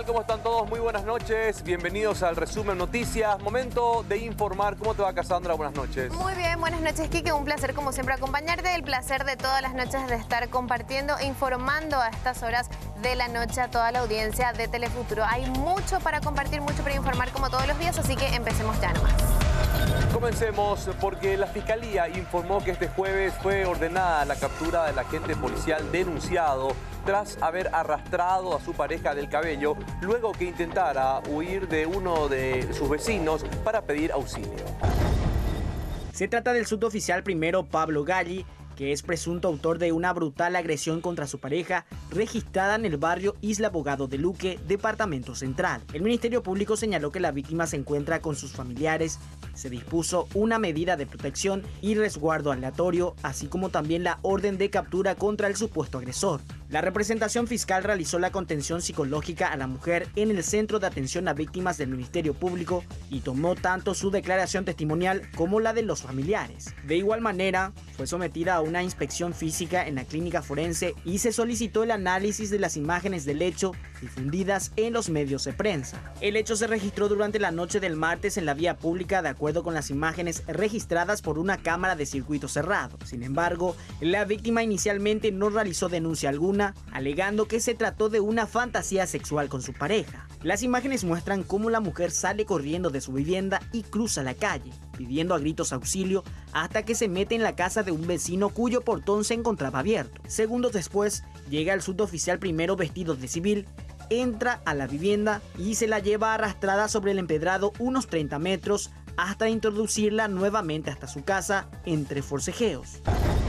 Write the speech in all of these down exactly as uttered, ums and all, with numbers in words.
¿Cómo están todos? Muy buenas noches. Bienvenidos al resumen noticias. Momento de informar. ¿Cómo te va, Cassandra? Buenas noches. Muy bien, buenas noches, Quique. Un placer, como siempre, acompañarte. El placer de todas las noches de estar compartiendo e informando a estas horas de la noche a toda la audiencia de Telefuturo. Hay mucho para compartir, mucho para informar como todos los días, así que empecemos ya nomás. Comencemos porque la Fiscalía informó que este jueves fue ordenada la captura del agente policial denunciado tras haber arrastrado a su pareja del cabello luego que intentara huir de uno de sus vecinos para pedir auxilio. Se trata del suboficial primero Pablo Galli, que es presunto autor de una brutal agresión contra su pareja registrada en el barrio Isla Abogado de Luque, departamento central. El Ministerio Público señaló que la víctima se encuentra con sus familiares. Se dispuso una medida de protección y resguardo aleatorio, así como también la orden de captura contra el supuesto agresor. La representación fiscal realizó la contención psicológica a la mujer en el Centro de Atención a Víctimas del Ministerio Público y tomó tanto su declaración testimonial como la de los familiares. De igual manera, fue sometida a una inspección física en la clínica forense y se solicitó el análisis de las imágenes del hecho difundidas en los medios de prensa. El hecho se registró durante la noche del martes en la vía pública de acuerdo con las imágenes registradas por una cámara de circuito cerrado. Sin embargo, la víctima inicialmente no realizó denuncia alguna, alegando que se trató de una fantasía sexual con su pareja. Las imágenes muestran cómo la mujer sale corriendo de su vivienda y cruza la calle, pidiendo a gritos auxilio hasta que se mete en la casa de un vecino cuyo portón se encontraba abierto. Segundos después, llega el suboficial primero vestido de civil, entra a la vivienda y se la lleva arrastrada sobre el empedrado unos treinta metros hasta introducirla nuevamente hasta su casa entre forcejeos.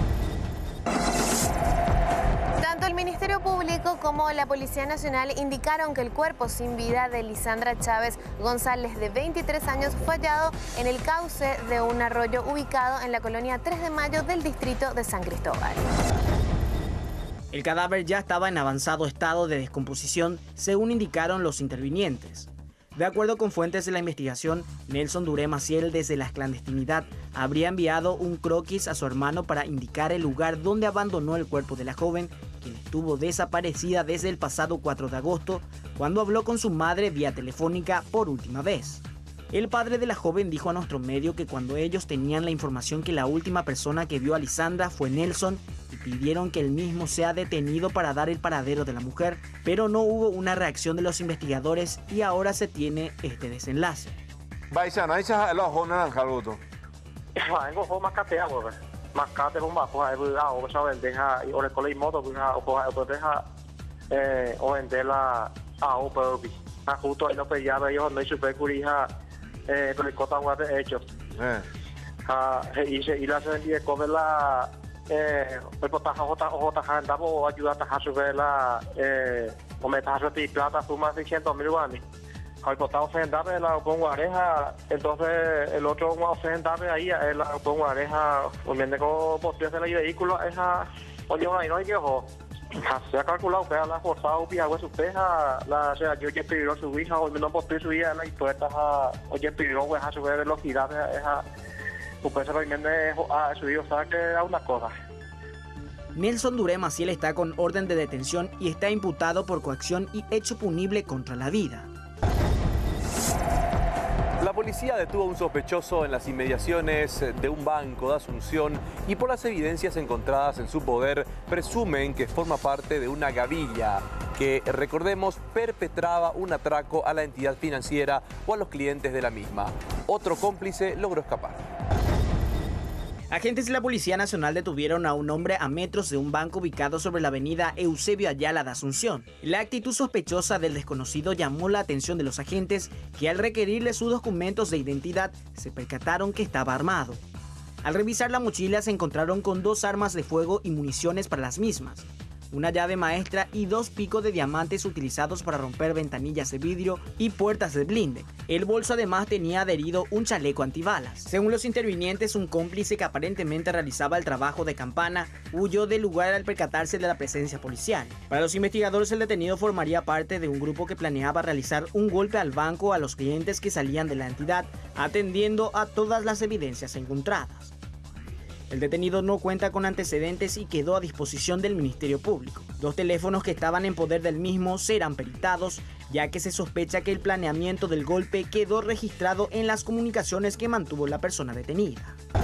Tanto el Ministerio Público como la Policía Nacional indicaron que el cuerpo sin vida de Lisandra Chávez González, de veintitrés años, fue hallado en el cauce de un arroyo ubicado en la colonia tres de mayo del distrito de San Cristóbal. El cadáver ya estaba en avanzado estado de descomposición, según indicaron los intervinientes. De acuerdo con fuentes de la investigación, Nelson Duré Maciel, desde la clandestinidad, habría enviado un croquis a su hermano para indicar el lugar donde abandonó el cuerpo de la joven, quien estuvo desaparecida desde el pasado cuatro de agosto, cuando habló con su madre vía telefónica por última vez. El padre de la joven dijo a nuestro medio que cuando ellos tenían la información que la última persona que vio a Lisandra fue Nelson, y pidieron que el mismo sea detenido para dar el paradero de la mujer, pero no hubo una reacción de los investigadores y ahora se tiene este desenlace. Eh, pero el cota guarde hecho. Ah, y se y la se vendía con la eh pues potaja jota jota janda o ayuda a subir la eh o metaje de plata suma seiscientos mil guanes. Al potado se andaba la pongo areja, entonces el otro se andaba ahí la pongo areja, o me dejo postres del vehículo esa oye ahí no hay que ojo. Se ha calculado que la forzado y hago su peja, la sea yo ya pidió su hija o no postre su hija la impuesta a oye pidió pues a subir velocidad esa pues se realmente a su hijo sabe que a una cosa. Nelson Duré Maciel está con orden de detención y está imputado por coacción y hecho punible contra la vida. La policía detuvo a un sospechoso en las inmediaciones de un banco de Asunción y por las evidencias encontradas en su poder presumen que forma parte de una gavilla que, recordemos, perpetraba un atraco a la entidad financiera o a los clientes de la misma. Otro cómplice logró escapar. Agentes de la Policía Nacional detuvieron a un hombre a metros de un banco ubicado sobre la avenida Eusebio Ayala de Asunción. La actitud sospechosa del desconocido llamó la atención de los agentes, que al requerirle sus documentos de identidad se percataron que estaba armado. Al revisar la mochila se encontraron con dos armas de fuego y municiones para las mismas, una llave maestra y dos picos de diamantes utilizados para romper ventanillas de vidrio y puertas de blinde. El bolso además tenía adherido un chaleco antibalas. Según los intervinientes, un cómplice que aparentemente realizaba el trabajo de campana huyó del lugar al percatarse de la presencia policial. Para los investigadores, el detenido formaría parte de un grupo que planeaba realizar un golpe al banco a los clientes que salían de la entidad, atendiendo a todas las evidencias encontradas. El detenido no cuenta con antecedentes y quedó a disposición del Ministerio Público. Los teléfonos que estaban en poder del mismo serán peritados, ya que se sospecha que el planeamiento del golpe quedó registrado en las comunicaciones que mantuvo la persona detenida.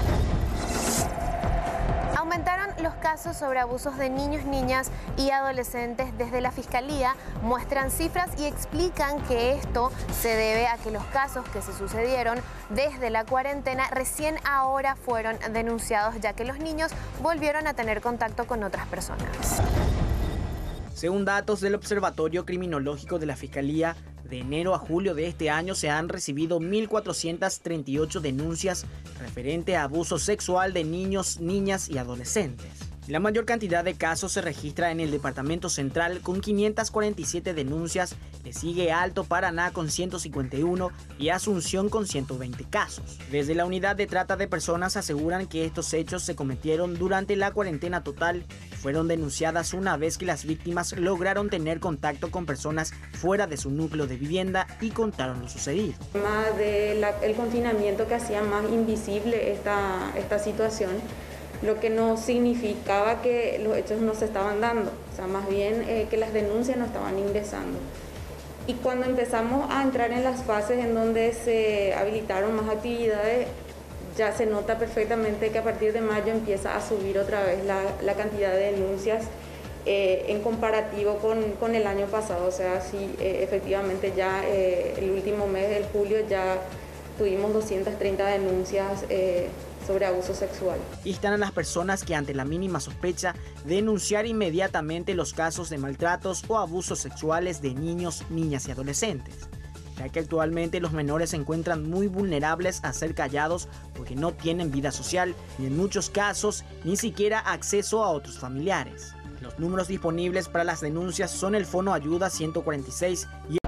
Aumentaron los casos sobre abusos de niños, niñas y adolescentes. Desde la Fiscalía muestran cifras y explican que esto se debe a que los casos que se sucedieron desde la cuarentena recién ahora fueron denunciados, ya que los niños volvieron a tener contacto con otras personas. Según datos del Observatorio Criminológico de la Fiscalía, de enero a julio de este año se han recibido mil cuatrocientas treinta y ocho denuncias referente a abuso sexual de niños, niñas y adolescentes. La mayor cantidad de casos se registra en el Departamento Central con quinientas cuarenta y siete denuncias, le sigue Alto Paraná con ciento cincuenta y uno y Asunción con ciento veinte casos. Desde la Unidad de Trata de Personas aseguran que estos hechos se cometieron durante la cuarentena total y fueron denunciadas una vez que las víctimas lograron tener contacto con personas fuera de su núcleo de vivienda y contaron lo sucedido. Más del confinamiento que hacía más invisible esta, esta situación, lo que no significaba que los hechos no se estaban dando, o sea, más bien eh, que las denuncias no estaban ingresando. Y cuando empezamos a entrar en las fases en donde se habilitaron más actividades, ya se nota perfectamente que a partir de mayo empieza a subir otra vez la, la cantidad de denuncias eh, en comparativo con, con el año pasado. O sea, sí, eh, efectivamente ya eh, el último mes del julio ya tuvimos doscientas treinta denuncias eh, sobre abuso sexual. Instan a las personas que ante la mínima sospecha denunciar inmediatamente los casos de maltratos o abusos sexuales de niños, niñas y adolescentes, ya que actualmente los menores se encuentran muy vulnerables a ser callados porque no tienen vida social y en muchos casos ni siquiera acceso a otros familiares. Los números disponibles para las denuncias son el Fono Ayuda ciento cuarenta y seis y